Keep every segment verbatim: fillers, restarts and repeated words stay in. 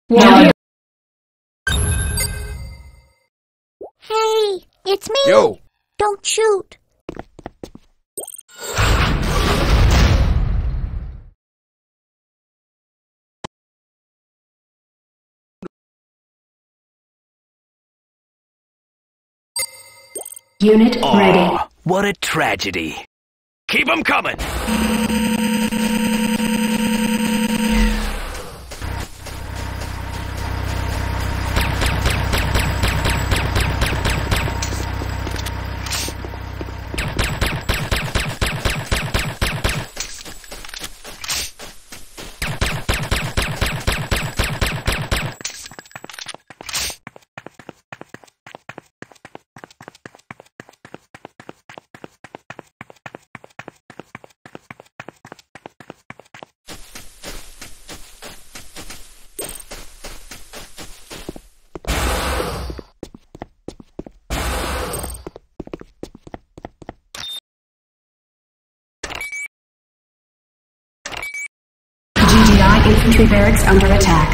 Yeah. Hey, it's me. Yo. Don't shoot. Unit Aw, ready. what a tragedy. Keep 'em coming! G D I infantry barracks under attack.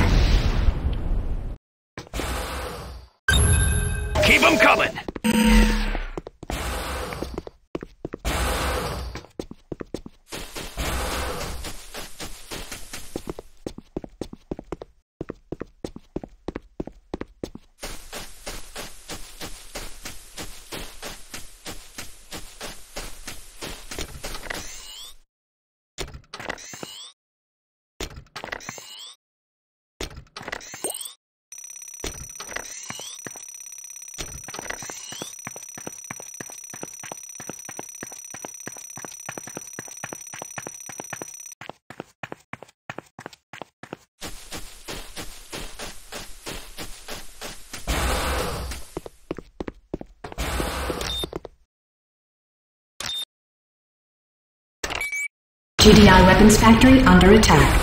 Keep 'em coming! G D I weapons factory under attack.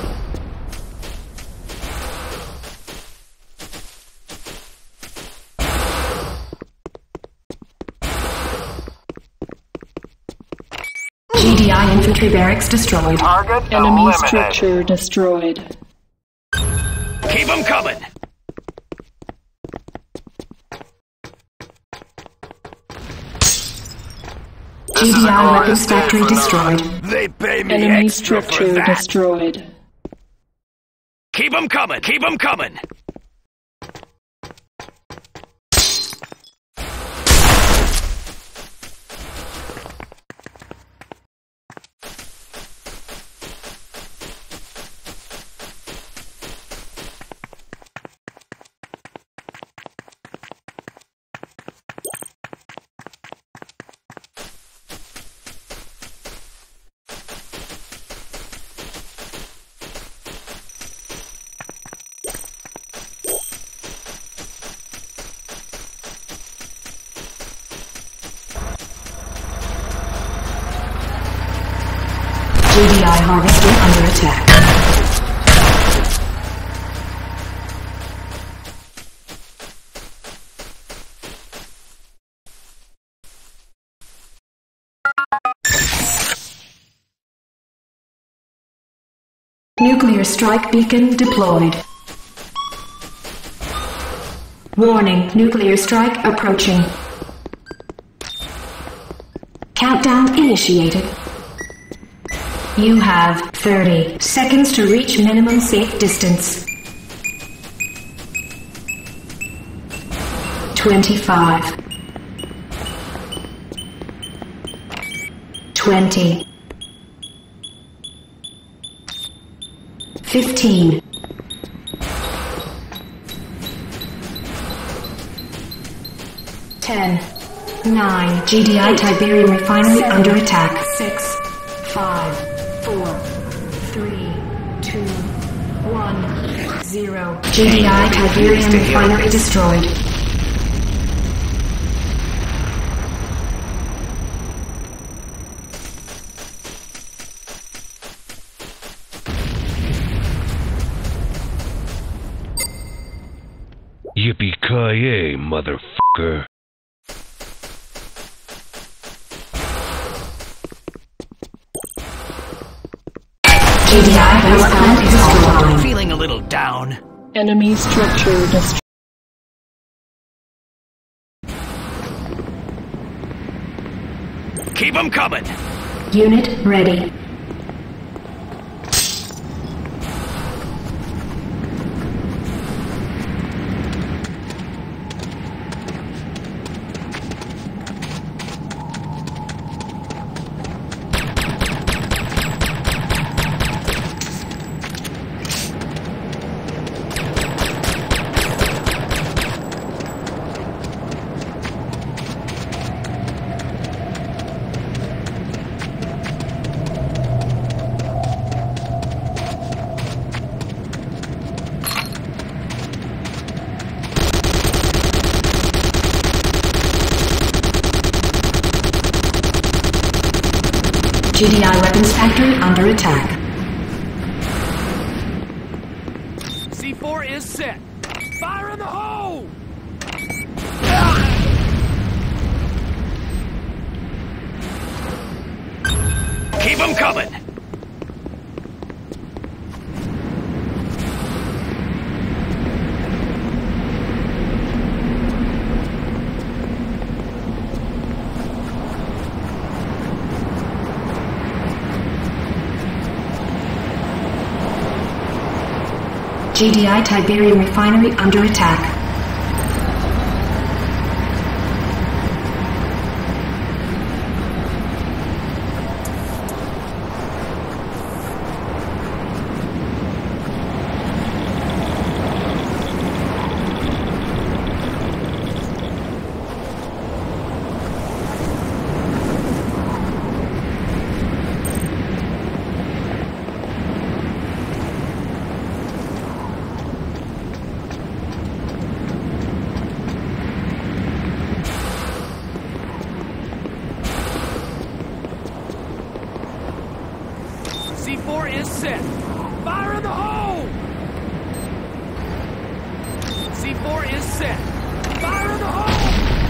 G D I infantry barracks destroyed. Target Enemy eliminated. structure destroyed. Keep 'em coming! G D I weapons factory destroyed. They pay me Enemy extra for structure that! destroyed. Keep 'em coming! Keep 'em coming! G D I harvester under attack. Nuclear strike beacon deployed. Warning, nuclear strike approaching. Countdown initiated. You have thirty seconds to reach minimum safe distance. twenty-five. twenty. fifteen. ten. nine. G D I Tiberium refinery Seven, under attack. six. five. four. three. two. one. zero. G D I Tiberium refinery destroyed. Yippee-ki-yay, motherfucker. G D I power plant is offline. Feeling a little down. Enemy structure destroyed. Keep them coming! Unit ready. G D I weapons factory under attack. C four is set. Fire in the hole! Keep them coming! G D I Tiberium refinery under attack. C four is set. Fire in the hole! C four is set. Fire in the hole!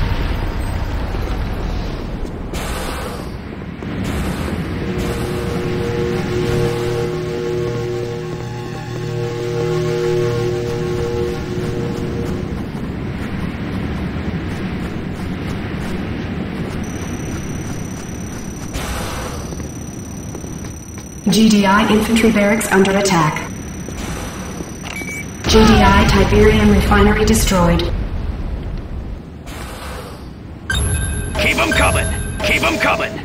G D I infantry barracks under attack. G D I Tiberium refinery destroyed. Keep them coming! Keep them coming!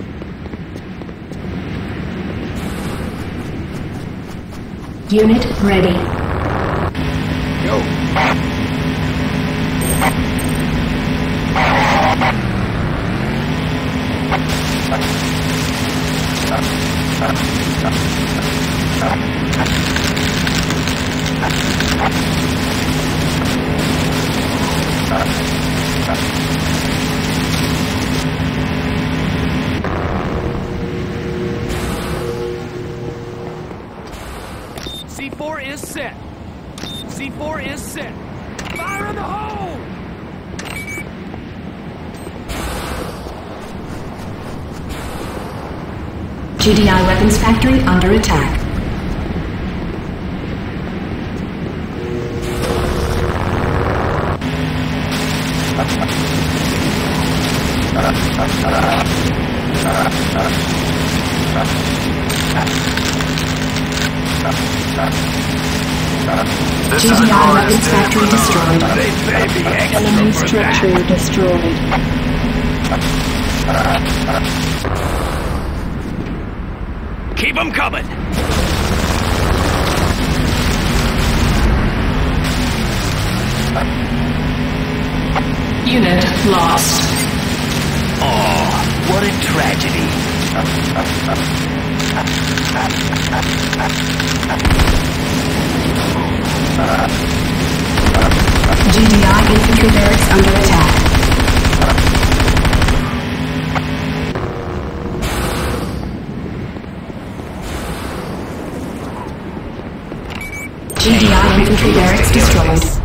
Unit ready. Go! C four is set. C four is set. Fire in the hole! G D I weapons factory under attack. G D I weapons factory destroyed. Enemy structure destroyed. Keep them coming! Unit lost. Oh, what a tragedy. G D I infantry barracks under attack. G D I infantry barracks destroyed.